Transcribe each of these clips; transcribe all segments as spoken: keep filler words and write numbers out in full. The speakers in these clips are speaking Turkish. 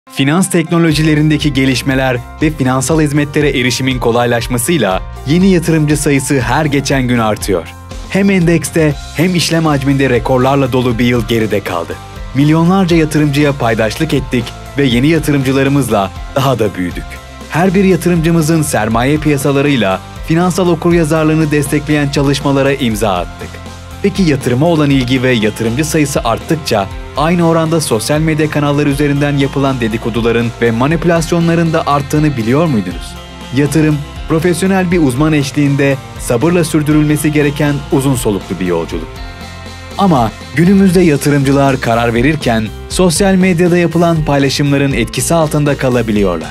Finans teknolojilerindeki gelişmeler ve finansal hizmetlere erişimin kolaylaşmasıyla yeni yatırımcı sayısı her geçen gün artıyor. Hem endekste hem işlem hacminde rekorlarla dolu bir yıl geride kaldı. Milyonlarca yatırımcıya paydaşlık ettik ve yeni yatırımcılarımızla daha da büyüdük. Her bir yatırımcımızın sermaye piyasalarıyla finansal okuryazarlığını destekleyen çalışmalara imza attık. Peki yatırıma olan ilgi ve yatırımcı sayısı arttıkça aynı oranda sosyal medya kanalları üzerinden yapılan dedikoduların ve manipülasyonların da arttığını biliyor muydunuz? Yatırım, profesyonel bir uzman eşliğinde sabırla sürdürülmesi gereken uzun soluklu bir yolculuk. Ama günümüzde yatırımcılar karar verirken sosyal medyada yapılan paylaşımların etkisi altında kalabiliyorlar.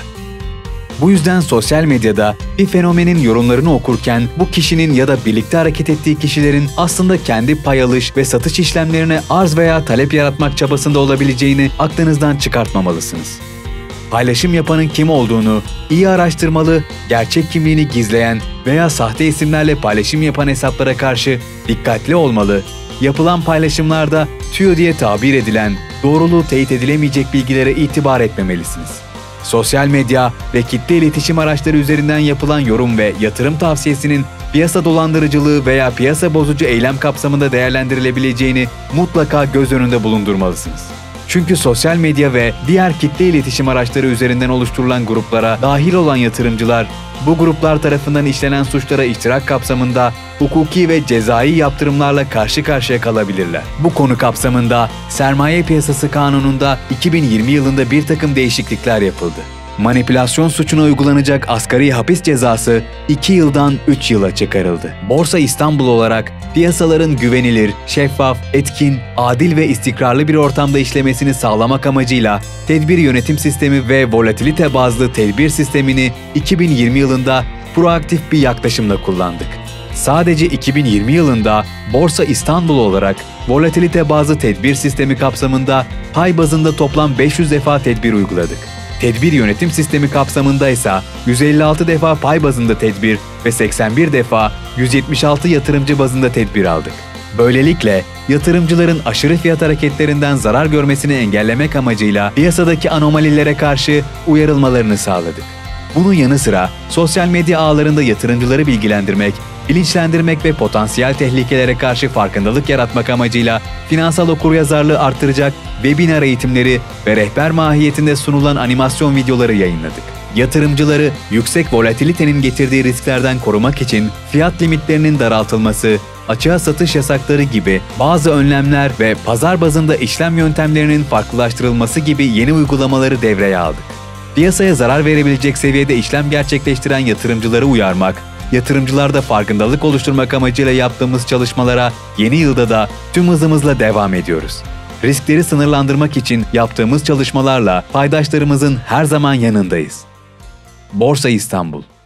Bu yüzden sosyal medyada bir fenomenin yorumlarını okurken bu kişinin ya da birlikte hareket ettiği kişilerin aslında kendi pay alış ve satış işlemlerine arz veya talep yaratmak çabasında olabileceğini aklınızdan çıkartmamalısınız. Paylaşım yapanın kim olduğunu iyi araştırmalı, gerçek kimliğini gizleyen veya sahte isimlerle paylaşım yapan hesaplara karşı dikkatli olmalı, yapılan paylaşımlarda tüyo diye tabir edilen, doğruluğu teyit edilemeyecek bilgilere itibar etmemelisiniz. Sosyal medya ve kitle iletişim araçları üzerinden yapılan yorum ve yatırım tavsiyesinin piyasa dolandırıcılığı veya piyasa bozucu eylem kapsamında değerlendirilebileceğini mutlaka göz önünde bulundurmalısınız. Çünkü sosyal medya ve diğer kitle iletişim araçları üzerinden oluşturulan gruplara dahil olan yatırımcılar, bu gruplar tarafından işlenen suçlara iştirak kapsamında hukuki ve cezai yaptırımlarla karşı karşıya kalabilirler. Bu konu kapsamında Sermaye Piyasası Kanunu'nda iki bin yirmi yılında bir takım değişiklikler yapıldı. Manipülasyon suçuna uygulanacak asgari hapis cezası iki yıldan üç yıla çıkarıldı. Borsa İstanbul olarak piyasaların güvenilir, şeffaf, etkin, adil ve istikrarlı bir ortamda işlemesini sağlamak amacıyla tedbir yönetim sistemi ve volatilite bazlı tedbir sistemini iki bin yirmi yılında proaktif bir yaklaşımla kullandık. Sadece iki bin yirmi yılında Borsa İstanbul olarak volatilite bazlı tedbir sistemi kapsamında pay bazında toplam beş yüz defa tedbir uyguladık. Tedbir yönetim sistemi kapsamında ise yüz elli altı defa pay bazında tedbir ve seksen bir defa yüz yetmiş altı yatırımcı bazında tedbir aldık. Böylelikle yatırımcıların aşırı fiyat hareketlerinden zarar görmesini engellemek amacıyla piyasadaki anomalilere karşı uyarılmalarını sağladık. Bunun yanı sıra sosyal medya ağlarında yatırımcıları bilgilendirmek, bilinçlendirmek ve potansiyel tehlikelere karşı farkındalık yaratmak amacıyla finansal okuryazarlığı artıracak webinar eğitimleri ve rehber mahiyetinde sunulan animasyon videoları yayınladık. Yatırımcıları yüksek volatilitenin getirdiği risklerden korumak için fiyat limitlerinin daraltılması, açığa satış yasakları gibi bazı önlemler ve pazar bazında işlem yöntemlerinin farklılaştırılması gibi yeni uygulamaları devreye aldık. Piyasaya zarar verebilecek seviyede işlem gerçekleştiren yatırımcıları uyarmak, yatırımcılarda farkındalık oluşturmak amacıyla yaptığımız çalışmalara yeni yılda da tüm hızımızla devam ediyoruz. Riskleri sınırlandırmak için yaptığımız çalışmalarla paydaşlarımızın her zaman yanındayız. Borsa İstanbul.